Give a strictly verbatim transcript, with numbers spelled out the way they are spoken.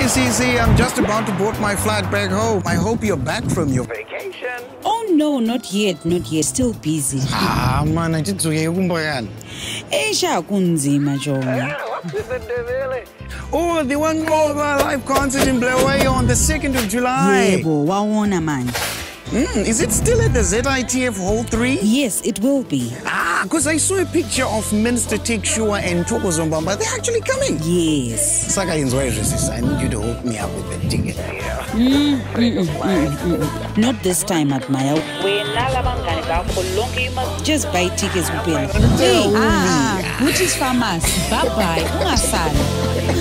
C C, I'm just about to board my flight back home. I hope you're back from your vacation. Oh no, not yet, not yet. Still busy. Ah, man, I did so. Esha kunzima Joma. What's with the devil? Oh, the Wanqoba live concert in Blair on the second of July. Yebo, wawona man. Mm, is it still at the Z I T F Hall three? Yes, it will be. Ah, because I saw a picture of Minister Tik Tok and Zombamba. They're actually coming. Yes. Saka enjoy this. I need you to hook me up with the ticket. Mm, mm, mm, mm, mm, mm. Not this time at Maya. Just buy tickets. Hey, ah, which is famous. Bye bye.